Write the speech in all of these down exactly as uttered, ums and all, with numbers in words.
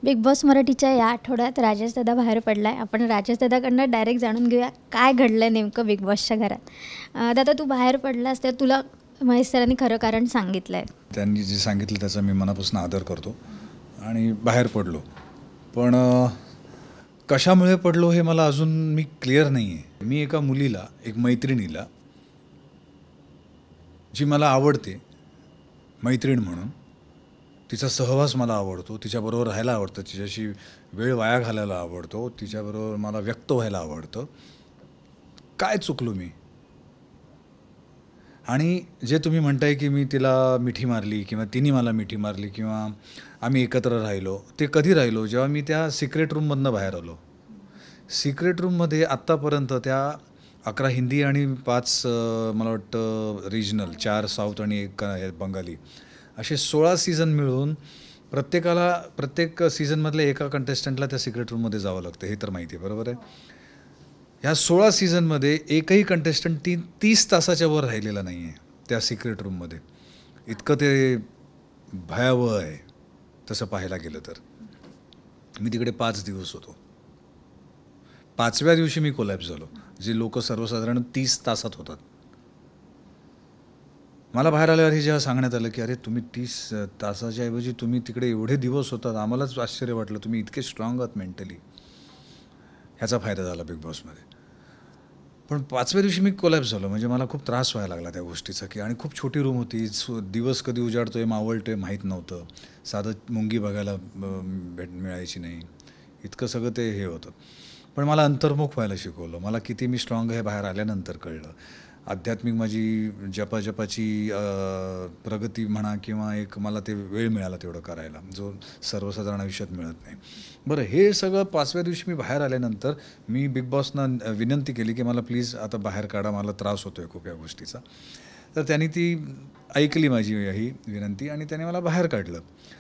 Big boss मराठीच्या या आठवड्यात राजेश दादा बाहेर पडला आहे. आपण राजेश दादाकडनं डायरेक्ट जाणून घेऊया काय घडलं आहे नेमकं बिग बॉसच्या घरात. दादा तू बाहेर पडलास तर तुला महेश सरांनी खरं कारण सांगितलं आहे. त्यांनी जे सांगितलं त्याचा मी मनापासून आदर करतो आणि बाहेर पडलो. पण कशामुळे पडलो हे मला अजून मी क्लिअर नाही आहे. मी एका मुलीला, एक मैत्रिणीला जी मला आवडते मैत्रीण म्हणून, तिचा सहवास मला आवडतो, तिच्याबरोबर राहायला आवडतं, तिच्याशी वेळ वाया घालायला आवडतो, तिच्याबरोबर मला व्यक्त व्हायला आवडतं. काय चुकलो मी? आणि जे तुम्ही म्हणताय की मी तिला मिठी मारली किंवा तिने मला मिठी मारली किंवा आम्ही एकत्र राहिलो, ते कधी राहिलो? जेव्हा मी त्या सिक्रेट रूममधनं बाहेर आलो. सिक्रेट रूममध्ये आत्तापर्यंत त्या अकरा हिंदी आणि पाच मला वाटतं रिजनल, चार साऊथ आणि एक बंगाली, असे सोळा सीझन मिळून प्रत्येकाला प्रत्येक सीझनमधल्या एका कंटेस्टंटला त्या सिक्रेट रूममध्ये जावं लागतं, हे तर माहिती आहे, बरोबर आहे? ह्या सोळा सीझनमध्ये एकही कंटेस्टंट ती तीस तासाच्या वर राहिलेला नाही आहे त्या सिक्रेट रूममध्ये. इतकं ते भयावह आहे तसं पाहायला गेलं तर. मी तिकडे पाच दिवस होतो. पाचव्या दिवशी मी कोलॅप्स झालो, जे लोक सर्वसाधारण तीस तासात होतात. मला बाहेर आल्यावर हे जेव्हा सांगण्यात आलं की अरे तुम्ही तीस तासाच्या ऐवजी तुम्ही तिकडे एवढे दिवस होतात, आम्हालाच आश्चर्य वाटलं, तुम्ही इतके स्ट्रॉंग आहात मेंटली. ह्याचा फायदा झाला बिग बॉसमध्ये. पण पाचव्या दिवशी मी कोलॅप्स झालो. म्हणजे मला खूप त्रास व्हायला लागला त्या गोष्टीचा की आणि खूप छोटी रूम होती. दिवस कधी उजाडतो आहे मावळतो आहे माहीत नव्हतं. साधं मुंगी बघायला भेट मिळायची नाही, इतकं सगळं ते हे होतं. पण मला अंतर्मुख व्हायला शिकवलं. मला किती मी स्ट्रॉंग आहे बाहेर आल्यानंतर कळलं. आध्यात्मिक माझी जपा जपाची प्रगती म्हणा किंवा एक मला ते वेळ मिळाला तेवढं करायला, जो सर्वसाधारण आयुष्यात मिळत नाही. बरं, हे सगळं पाचव्या दिवशी मी बाहेर आल्यानंतर मी बिग बॉसना विनंती केली की मला प्लीज आता बाहेर काढा, मला त्रास होतो आहे खूप या गोष्टीचा. तर त्यांनी ती ऐकली माझी ही विनंती आणि त्याने मला बाहेर काढलं.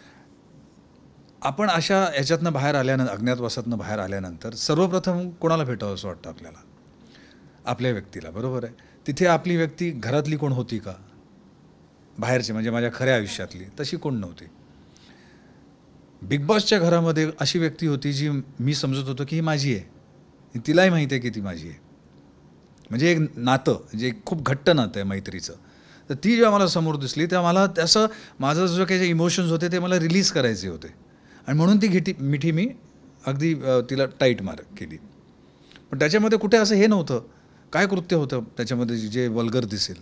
आपण अशा ह्याच्यातनं बाहेर आल्यानंतर, अज्ञातवासातनं बाहेर आल्यानंतर सर्वप्रथम कोणाला भेटावं असं वाटतं आपल्याला? आपल्या व्यक्तीला, बरोबर आहे? तिथे आपली व्यक्ती घरातली कोण होती का? बाहेरची म्हणजे माझ्या खऱ्या आयुष्यातली तशी कोण नव्हती. बिग बॉसच्या घरामध्ये अशी व्यक्ती होती जी मी समजत होतो की ही माझी आहे, तिलाही माहिती आहे की ती माझी आहे. म्हणजे एक नातं, जे खूप घट्ट नातं आहे मैत्रीचं. तर ती जेव्हा मला समोर दिसली तेव्हा मला त्याचं माझं जो काही इमोशन्स होते ते मला रिलीज करायचे होते आणि म्हणून ती घेटी मिठी मी अगदी तिला टाईट मार केली. पण त्याच्यामध्ये कुठे असं हे नव्हतं, काय कृत्य होतं त्याच्यामध्ये जे वल्गर दिसेल.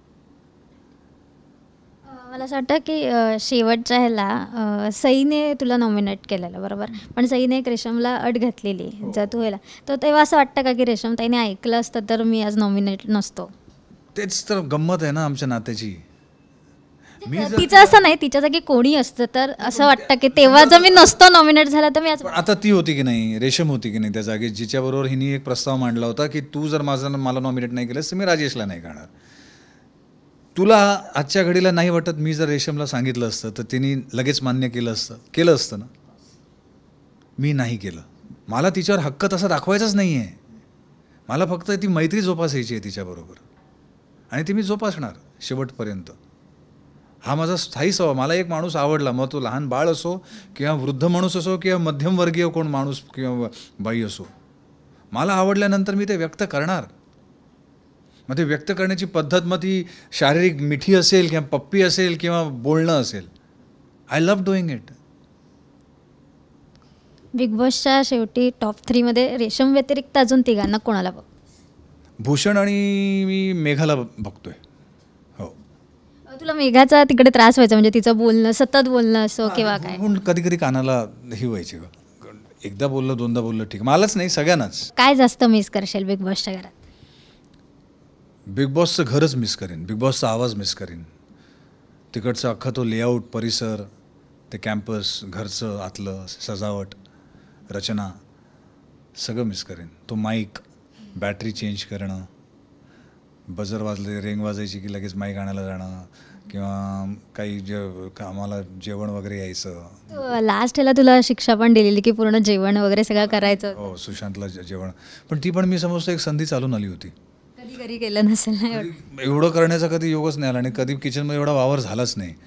मला असं वाटतं की शेवटच्या ह्याला सईने तुला नॉमिनेट केलेलं, बरोबर? पण सईने एक रेशमला अट घातलेली जर तू व्हायला, तर तेव्हा असं वाटतं का की रेशम ताईने ऐकलं असतं तर मी आज नॉमिनेट नसतो? तेच तर गंमत आहे ना आमच्या नात्याची. मी तिचं असं नाही, तिच्या जागी कोणी असतं तर असं वाटतं की तेव्हा जर मी नसतो नॉमिनेट झाला तर मी आज. आता ती होती की नाही, रेशम होती की नाही त्या जागी, जिच्याबरोबर हिने एक प्रस्ताव मांडला होता की तू जर माझं मला नॉमिनेट नाही केलंस तर मी राजेशला नाही करणार. तुला आजच्या घडीला नाही वाटत मी जर रेशमला सांगितलं असतं तर तिने लगेच मान्य केलं असतं? केलं असतं ना. मी नाही केलं. मला तिच्यावर हक्क तसा दाखवायचाच नाही आहे. मला फक्त ती मैत्री जोपासायची आहे तिच्याबरोबर आणि ती मी जोपासणार शेवटपर्यंत. हा माझा स्थायी स्वभाव. मला एक माणूस आवडला, मग तो लहान बाळ असो किंवा वृद्ध माणूस असो किंवा मध्यमवर्गीय कोण माणूस किंवा बाई असो, मला आवडल्यानंतर मी ते व्यक्त करणार. मग ते व्यक्त करण्याची पद्धत मग ती शारीरिक मिठी असेल किंवा पप्पी असेल किंवा बोलणं असेल. I love doing it. Big बॉसच्या शेवटी टॉप थ्रीमध्ये रेशम व्यतिरिक्त अजून तिघांना कोणाला बघ? भूषण आणि मी मेघाला बघतोय. हो. तुला मेघाचा तिकडे त्रास व्हायचा म्हणजे तिचं बोलणं, सतत बोलणं असो किंवा काय? कधी कधी कानाला ही व्हायची ग. एकदा बोललं दोनदा बोललं ठीक, मलाच नाही सगळ्यांनाच. काय जास्त मिस करशील बिग बॉसच्या घरात? बिग बॉसचं घरच मिस करेन, बिग बॉसचा आवाज मिस करेन. तिकडचा अख्खा तो लेआउट, परिसर, ते कॅम्पस, घरचं आतलं सजावट, रचना, सगळं मिस करेन. तो माईक, बॅटरी चेंज करणं, बजर वाजले, रेंग वाजायची की लगेच माईक आणायला जाणं किंवा काही जे आम्हाला जेवण वगैरे यायचं. लास्ट ह्याला तुला शिक्षा पण दिलेली की पूर्ण जेवण वगैरे सगळं करायचं? हो, सुशांतला जेवण. पण ती पण मी समजतो एक संधी चालून आली होती. कधी घरी केलं नसेल ना एवढं करण्याचा कधी योगच नाही आला आणि कधी किचनमध्ये एवढा वावर झालाच नाही.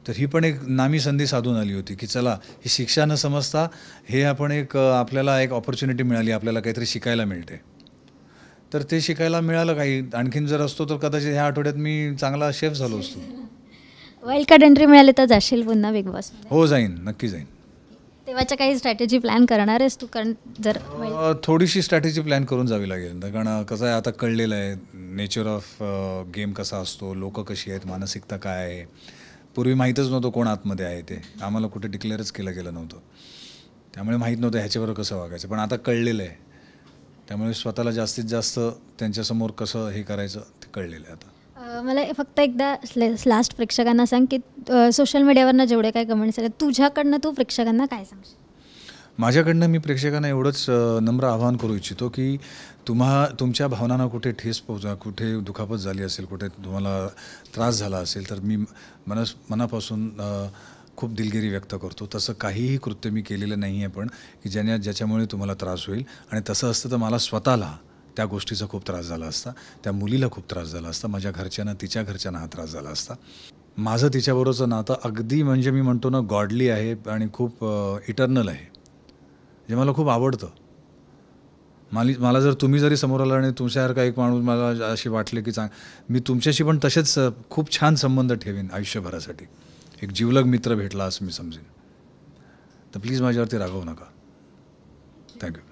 तर ही पण एक नामी संधी साधून आली होती की चला ही शिक्षा न समजता हे आपण एक अ, आपल्याला एक ऑपॉर्च्युनिटी मिळाली, आपल्याला काहीतरी शिकायला मिळते. तर ते शिकायला मिळालं काही. आणखीन जर असतो तर कदाचित ह्या आठवड्यात मी चांगला शेफ झालो असतो. वाईल्ड कार्ड एंट्री मिळाली तर जाशील पुन्हा बिग बॉस? हो जाईन, नक्की जाईन. तेव्हाच्या काही स्ट्रॅटेजी प्लॅन करणार आहेस तू? कारण जर अ, थोडीशी स्ट्रॅटेजी प्लॅन करून जावी लागेल. कारण कसं आहे आता कळलेलं आहे नेचर ऑफ गेम कसा असतो, लोकं कशी आहेत, मानसिकता काय आहे. पूर्वी माहीतच नव्हतं कोण आतमध्ये आहे ते. आम्हाला कुठे डिक्लेअरच केलं गेलं नव्हतं. त्यामुळे माहीत नव्हतं ह्याच्याबरोबर कसं वागायचं. पण आता कळलेलं आहे. त्यामुळे स्वतःला जास्तीत जास्त त्यांच्यासमोर कसं हे करायचं ते कळलेलं आहे आता. अ, मला फक्त एकदा लास्ट प्रेक्षकांना सांग की सोशल मीडियावरनं जेवढे काही कमेंट्स आले तुझ्याकडनं तू प्रेक्षकांना काय सांगशील? माझ्याकडनं मी प्रेक्षकांना एवढंच अ, नम्र आवाहन करू इच्छितो की तुम्हा तुमच्या भावनांना कुठे ठेस पोहोचा, कुठे दुखापत झाली असेल, कुठे तुम्हाला त्रास झाला असेल तर मी मनस मनापासून अ, खूप दिलगिरी व्यक्त करतो. तसं काहीही कृत्य मी केलेलं नाही आहे पण की ज्याने ज्याच्यामुळे तुम्हाला त्रास होईल. आणि तसं असतं तर मला स्वतःला त्या गोष्टीचा खूप त्रास झाला असता, त्या मुलीला खूप त्रास झाला असता, माझ्या घरच्यांना तिच्या घरच्यांना हा त्रास झाला असता. माझं तिच्याबरोबरचं नातं अगदी म्हणजे मी म्हणतो ना गॉडली आहे आणि खूप इटर्नल आहे, जे मला खूप आवडतं. माली मला जर तुम्ही जरी समोर आला आणि तुमच्यासारखा एक माणूस मला अशी वाटले की चांग मी तुमच्याशी पण तसेच खूप छान संबंध ठेवीन आयुष्यभरासाठी. एक जिवलग मित्र भेटला असं मी समजेन. तर प्लीज माझ्यावरती रागवू नका. थँक्यू.